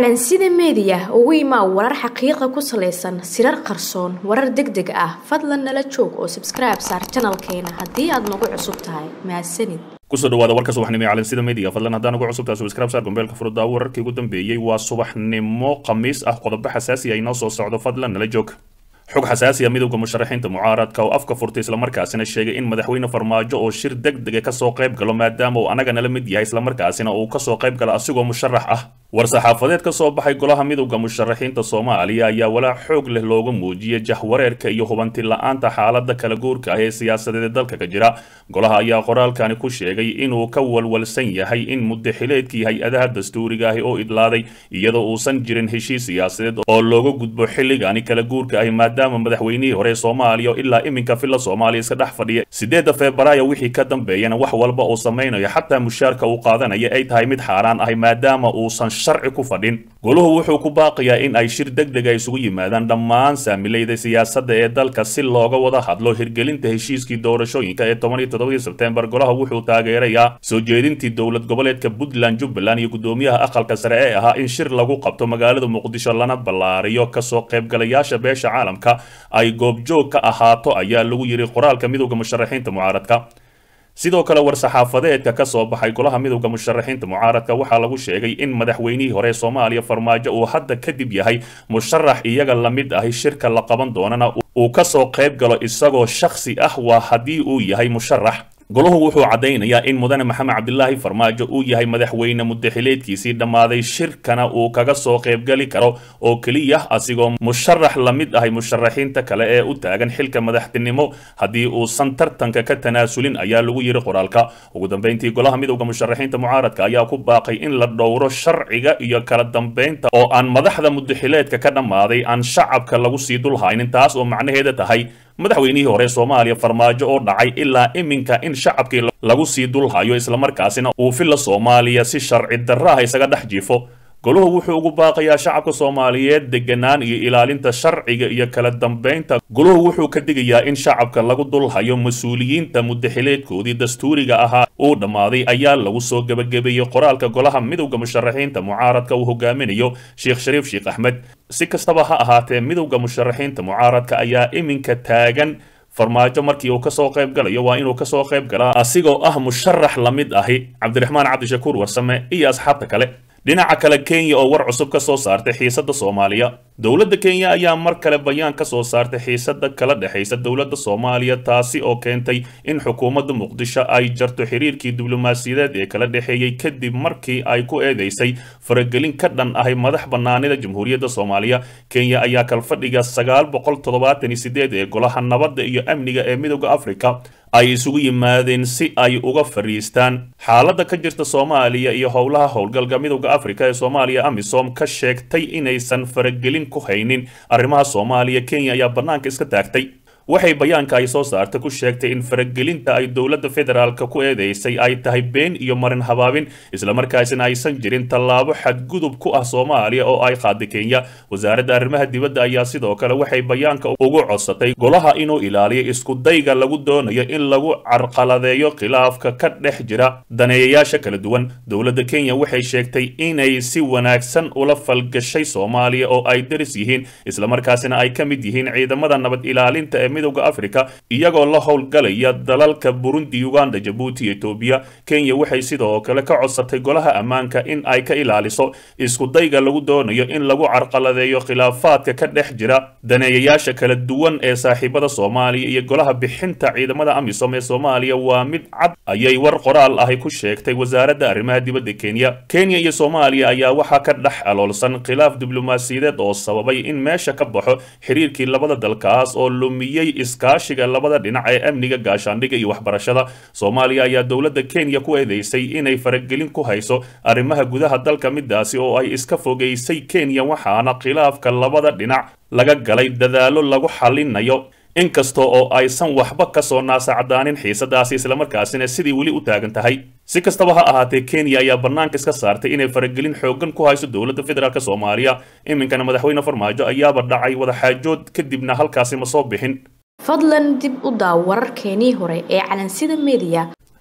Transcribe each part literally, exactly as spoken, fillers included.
calansida media ugu imaa warar xaqiiqo ku saleysan sirar qarsoon warar degdeg ah fadlan nala joog oo subscribe saar channelkeena haddii aad nagu cusub tahay mahadsanid kusoo dhawaada warka subaxnimo ee calansida media fadlan haddaan ugu cusub tahay subscribe saar gombeelka furada wararkii ugu dambeeyay waa subaxnimo khamiis ah qodobo xasaasi ah inoo soo socdo fadlan nala joog xog xasaasi ah midowga musharaxiinta mucaaradka oo afka furtay isla markaasina sheegay in madaxweyne farmaajo oo shir degdeg ah ka soo qayb galo maadaama uu anaga nala mid yahay isla markaasina uu ka soo qayb galo asigoo musharax ah war-saxaafadeed ka soo baxay golaha midowga musharaxiinta Soomaaliya ayaa walaac xoog leh looga muujiyay jahwareerka iyo hubanti la'aanta xaaladda kala guurka ah ee siyaasadeed dalka ka jira golaha ayaa qoraalkani ku sheegay inuu ka walwalsan yahay in muddaxileedkii hay-adaha dastuuriga ah oo idlaaday iyadoo uusan jirin heshiis siyaasadeed oo looga gudbo xilligani kala guurka ah maadaama madaxweynihii hore Soomaaliya ilaa iminka filla Soomaaliya iska dhex fadhiya sideeda Febraayo wixii ka dambeeyana wax walba oo sameeynaya xataa mushaarka uu qaadanaya ay tahay mid xaaraan ah maadaama uusan sharci ku fadhin goluhu wuxuu ku baaqiyaa in ay shir degdeg ah isugu yimaadaan dhammaan saamilayda siyaasadda ee dalka si looga wada hadlo hirgelinta heshiiskii doorashooyinka ee toban iyo toddoba Sebtembar golaha wuxuu taageerayaa soo jeedintii dowlad goboleedka Puntland Jubbaland iyo gudoomiyaha aqalka sare ee ahaa in shir lagu qabto magaalada Muqdisho lana ballaariyo ka soo qaybgalayaasha beesha caalamka ay goobjoog ka ahaato ayaa lagu yiri qoraalka midowga musharaxiinta mucaaradka sidoo kale war-saxaafadeedka ka soo baxay golaha midowga musharaxiinta mucaaradka waxaa lagu sheegay in madaxweynihii hore Soomaaliya Farmaajo uu hadda kadib yahay musharax iyaga la mid ah shirka la qaban doonana uu ka soo qayb galo isagoo shakhsi ah waa haddii uu yahay musharax goluhu wuxuu cadeynayaa in mudane maxamed cabdilaahi farmaajo uu yahay madaxweyne muddaxileedkiisii dhammaaday shirkana uu kaga soo qaybgali karo oo keliya asigoo musharax la mid ahay musharaxiinta kale ee u taagan xilka madaxtinimo haddii uusan tartanka ka tanaasulin ayaa lagu yiri qoraalka ugu dambeyntii golaha midowga musharaxiinta mucaaradka ayaa ku baaqay in la dhowro sharciga iyo kala dambeynta oo aan madaxda muddaxileedka ka dhammaaday aan shacabka lagu sii dulhaynin taas oo macnaheeda tahay madaxweynihii hore Soomaaliya Farmaajo oo dhacay ilaa iminka in shacabkii lagu sii dulhayo isla markaasina uu filla Soomaaliya si sharci darro ah isaga dhex jiifo goluhu wuxuu ugu baaqayaa shacabka Soomaaliyeed deganaan iyo ilaalinta sharciga iyo kala dambeynta goluhu wuxuu ka digayaa in shacabka lagu dulhayo mas'uuliyiinta muddaxileedkoodii dastuuriga ahaa uu dhammaaday ayaa lagu soo gabagabeeyay qoraalka golaha midowga musharaxiinta mucaaradka uu hogaaminayo Sheekh Shariif Sheekh Axmed si kastaba ha ahaatee midowga musharaxiinta mucaaradka ayaa iminka taagan farmaajo markii uu ka soo qayb galayo waa inuu ka soo qayb galaa asigoo ah musharax la mid ahi Cabdiraxmaan Cabdishakuur Warsame iyo asxaabta kale dhinaca kale Kenya oo war cusub ka soo saartay xiisadda Soomaaliya dowladda Kenya ayaa mar kale bayaan ka soo saartay xiisadda kala dhaxaysa dowladda Soomaaliya taasi oo keentay in xukuumadda Muqdisho ay jarto xiriirkii diblomaasiyadeed ee kala dhaxeeyay kadib markii ay ku eedeysay faragelin ka dhan ah madax bannaanida Jamhuuriyadda Soomaaliya Kenya ayaa kal fadhiga sagaal boqol toddobaatan iyo sideed ee golaha nabadda iyo amniga ee midowga Afrika ay isugu yimaadeen si ay uga fariistaan xaaladda ka jirta Soomaaliya iyo howlaha howlgalka midowga Afrika ee Soomaaliya AMISOM ka sheegtay inaysan faragelin ku haynin arrimaha Soomaaliya Kenya ayaa banaanka iska taagtay waxay bayaanka ay soo saartay ku sheegtay in faragelinta ay dowladda federaalka ku eedeysay ay tahay been iyo marin habaabin isla markaasina aysan jirin tallaabo xadgudub ku ah Soomaaliya oo ay qaaday Kenya wasaaradda arrimaha dibadda ayaa sidoo kale waxay bayaanka ugu codsatay golaha inuu ilaaliyo isku dayga lagu doonayo in lagu carqaladeeyo khilaafka ka dhex jira daneeyayaasha kala duwan dowladda Kenya waxay sheegtay inay si wanaagsan ula falgashay Soomaaliya oo ay daris yihiin isla markaasina ay ka mid yihiin ciidamada nabad ilaalinta ee midowga Afrika iyagoo la howlgalaya dalalka Burundi Uganda Djibouti iyo Ethiopia Kenya waxay sidoo kale ka codsatay golaha ammaanka in ay ka ilaaliso isku dayga lagu doonayo in lagu carqaladeeyo khilaafaadka ka dhex jira daneeyayaasha kala duwan ee saaxiibada Soomaaliya iyo golaha bixinta ciidamada AMISOM ee Soomaaliya waa mid cad ayay war qoraal ah ku sheegtay wasaaradda arrimaha dibadda Kenya Kenya iyo Soomaaliya ayaa waxa ka dhex aloolsan khilaaf diblomaasiyadeed oo sababay in meesha ka baxo xiriirkii labada dalkaas oo lumiyay iskaashiga labada dhinac ee amniga gaashaandhigga iyo waxbarashada Soomaaliya ayaa dowladda Kenya ku eedeysay inay faragelin ku hayso arrimaha gudaha dalka midaasi oo ay iska fogeysay Kenya waxaana khilaafka labada dhinac laga galay dadaalo lagu xalinayo inkastoo oo aysan waxba ka soo naasacdaanin xiisadaasi isla markaasina sidii wali u taagan tahay si kastaba ha ahaatee Kenya ayaa banaanka iska saartay inay faragelin xoogan ku hayso dowladda federaalka Soomaaliya iminkana madaxweyne Farmaajo ayaaba dhacay wada xaajood kadibna halkaasi ma soo bixin fadlan dib u daaw wararkeenii hore ee calansida media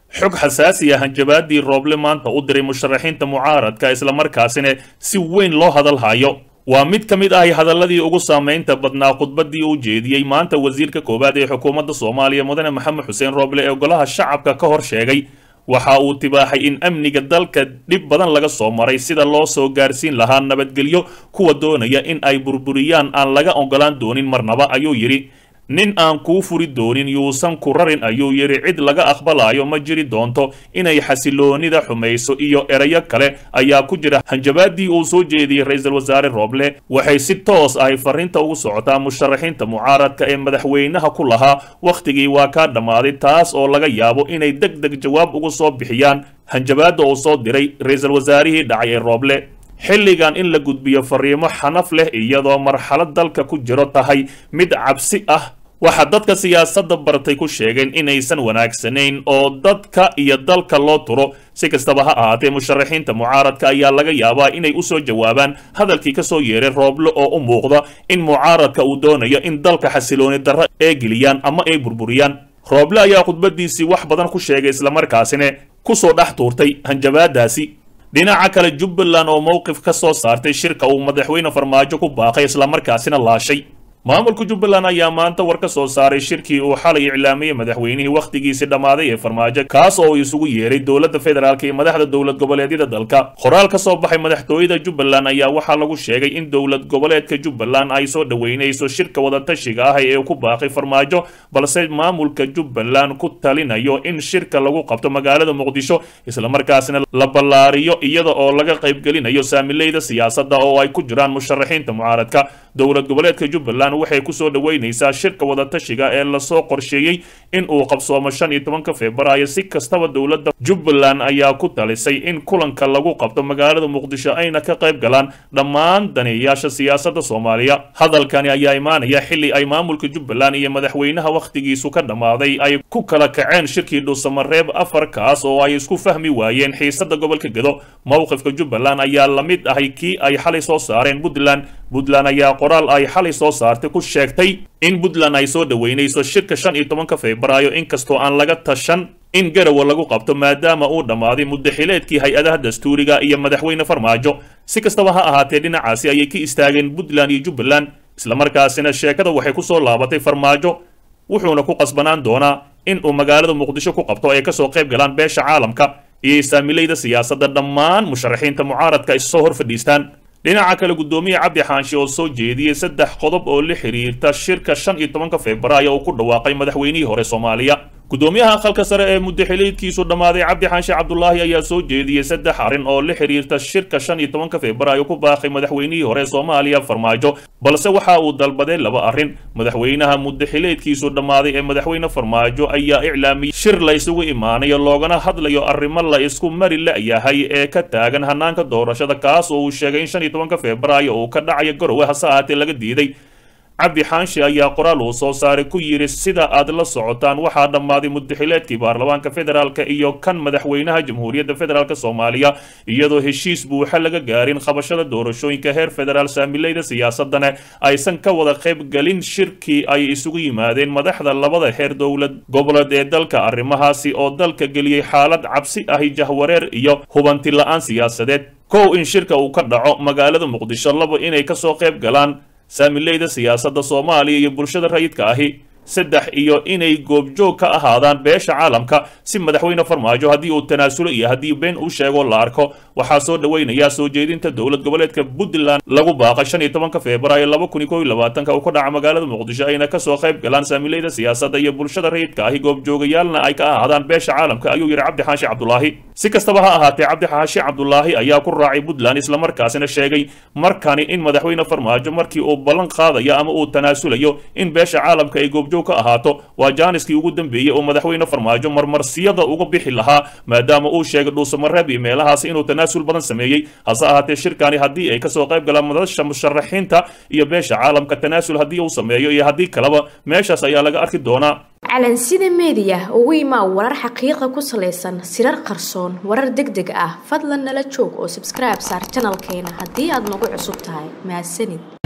xog xasaasi ah hanjabaadii Rooble maanta u diray musharaxiinta mucaaradka isla markaasina si weyn loo hadal hayo waa mid ka mid ah hadaladii ugu saameynta badnaa khudbadii uu jeediyay maanta wasiirka koobaad ee xukuumadda Soomaaliya mudane Maxamed Xuseen Rooble ee golaha shacabka ka hor sheegay waxa uu tibaaxay in amniga dalka dib badan laga soo maray sida loo soo gaarsiin lahaa nabadgelyo kuwa doonaya in ay burburiyaan aan laga ogolaan doonin marnaba ayuu yiri nin aan kuu furi doonin yuusan ku rarin ayuu yiri cid laga aqbalayo ma jiri doonto inay xasiloonida xumayso iyo erayo kale ayaa ku jira hanjabaadii uu soo jeediyay ra'iisul wasaare Rooble waxay si toos ah fariinta ugu socotaa musharaxiinta mucaaradka ee madaxweynaha ku lahaa waqtigii waa ka dhamaaday taas oo laga yaabo inay degdeg jawaab ugu soo bixiyaan hanjabaada uu soo diray ra'iisul wasaarihii dhacay ee Rooble xilligan in la gudbiyo fariimo xanaf leh iyadoo marxalad dalka ku jiro tahay mid cabsi ah waxa dadka siyaasadda bartay ku sheegeen inaysan wanaagsanayn oo dadka iyo dalka loo turo si kastaba ha ahaatee musharaxiinta mucaaradka ayaa laga yaabaa inay u soo jawaabaan hadalkii ka soo yeeray Rooble oo u muuqda in mucaaradka uu doonayo in dalka xasilooni darro ay geliyaan ama ay burburiyaan Rooble ayaa khudbadiisii wax badan ku sheegay isla markaasina ku soo dhex tuurtay hanjabaadaasi dhinaca kale Jubbaland oo mowqif ka soo saartay shirka uu madaxweyne Farmaajo ku baaqay isla markaasina laashay maamulka Jubbaland ayaa maanta war ka soo saaray shirkii uu xalay iclaamiyay madaxweynihii waqtigiisa dhamaaday ee Farmaajo kaas oo isugu yeeray dowladda federaalka iyo madaxda dowlad goboleedyada dalka qoraal ka soo baxay madaxtooyada Jubbaland ayaa waxa lagu sheegay in dowlad goboleedka Jubbaland ay soo dhaweynayso shirka wada tashiga ah ee ku baaqay Farmaajo balse maamulka Jubbaland ku talinayo in shirka lagu qabto magaalada Muqdisho isla markaasna la ballaariyo iyada oo laga qayb gelinayo saamileyda siyaasadda oo ay ku jiraan musharaxiinta mucaaradka dowlad goboleedka Jubbaland waxay ku soo dhaweynaysaa shirka wada tashiga ee la soo qorsheeyay in uu qabsoomo shan iyo tobanka Febraayo si kastaba dowladda Jubbaland ayaa ku talisay in kulanka lagu qabto magaalada Muqdisho ayna ka qayb galaan dhammaan daneeyaasha siyaasadda Soomaaliya hadalkani ayaa imaanaya xilli ay maamulka Jubbaland iyo madaxweynaha waqtigiisu ka dhamaaday ay ku kala kaceen shirkii Dhuusamareeb afar kaas oo ay isku fahmi waayeen xiisadda gobolka Gedo mowqifka Jubbaland ayaa la mid ah kii ay xalay soo saareen Puntland Puntland ayaa qoraal ay xalay soo saartay ku sheegtay in Puntland ay soo dhaweynayso shirka shan iyo tobanka Febraayo inkastoo aan laga tashan in Garowe lagu qabto maadaama uu dhamaaday muddo xileedkii hay'adaha dastuuriga iyo madaxweyne Farmaajo si kastaba ha ahaatee dhinacaasi ayay ka istaageen Puntland iyo Jubbaland isla markaasina sheekada waxay ku soo laabatay Farmaajo wuxuuna ku qasbanaan doonaa in uu magaalada Muqdisho ku qabto ay ka soo qayb galaan beesha caalamka iyo saamileyda siyaasadda dhammaan musharaxiinta mucaaradka ay soo hor fadhiistaan dhinaca kale gudoomiye Cabdi Xaanshi oo soo jeediyay saddex qodob oo la xiriirta shirka shan iyo tobanka Febraayo oo ku dhawaaqay madaxweynihii hore Soomaaliya gudoomiyaha aqalka sare ee muddo xileedkiisu dhamaaday Cabdi Xaanshi Cabdullaahi ayaa soo jeediyay saddex arrin oo la xiriirta shirka shan iyo tobanka Febraayo ku baaqay madaxweynihii hore Soomaaliya Farmaajo balse waxa uu dalbaday laba arrin madaxweynaha muddo xileedkiisu dhamaaday ee madaxweyne Farmaajo ayaa iclaamiyay shir la isugu imaanayo loogana hadlayo arrimo la isku mari la'yahay ee ka taagan hanaanka doorashada kaas oo uu sheegay in shan iyo tobanka Febraayo uu ka dhacayo Garowe hase ahaatee laga diiday Cabdi Xaanshi ayaa qoraal uu soo saaray ku yiri sida aad la socotaan waxaa dhamaaday muddo xileedkii baarlamaanka federaalka iyo kan madaxweynaha jamhuuriyadda federaalka Soomaaliya iyadoo heshiis buuxa laga gaarin qabashada doorashooyinka heer federaal saamileyda siyaasadana aysan ka wada qayb galin shirkii ay isugu yimaadeen madaxda labada heer dowlad goboleed ee dalka arrimahaasi oo dalka geliyay xaalad cabsi ah jahwareer iyo hubanti la'aan siyaasadeed kow in shirka uu ka dhaco magaalada Muqdisho labo inay ka soo qayb galaan saamileyda siyaasadda Soomaaliya iyo bulshada rayidka ahi saddex iyo inay goobjoog ka ahaadaan beesha caalamka si madaxweyne Farmaajo haddii uu tanaasulo iyo haddii been uu sheego la arko waxaa soo dhaweynaya soo jeedinta dowlad goboleedka Puntland lagu baaqay shan iyo tobanka Febraayo laba kun iyo labaatanka oo ku dhaca magaalada Muqdisho ayna ka soo qayb galaan saamileyda siyaasadda iyo bulshada rayidka ahi goobjoogayaalna ay ka ahaadaan beesha caalamka ayuu yiri Cabdi Xaanshi Cabdullaahi si kastaba ha ahaatee Cabdi Xaanshi Cabdullaahi ayaa ku raacay Puntland isla markaasina sheegay markani in madaxweyne Farmaajo markii uu ballan qaadayo ama uu tanaasulayo in beesha caalamka ay goobjoog ka ahaato waa jaaniskii ugu dambeeyay oo madaxweyne Farmaajo marmarsiyada uga bixi lahaa maadaama uu sheegay Dhuusamareeb iyo meelahaas inuu tanaasul badan sameeyay hase ahaatee shirkani haddii ay ka soo qayb galaan madasha musharaxiinta iyo beesha caalamka tanaasul haddii uu sameeyo iyo haddii kaleba meeshaas ayaa laga arki doonaa calansida media ugu imaa warar xaqiiqa ku saleysan sirar qarsoon warar degdeg ah fadlan nala joog oo subscribe saar channelkeena haddii aad nagu cusub tahay mahadsanid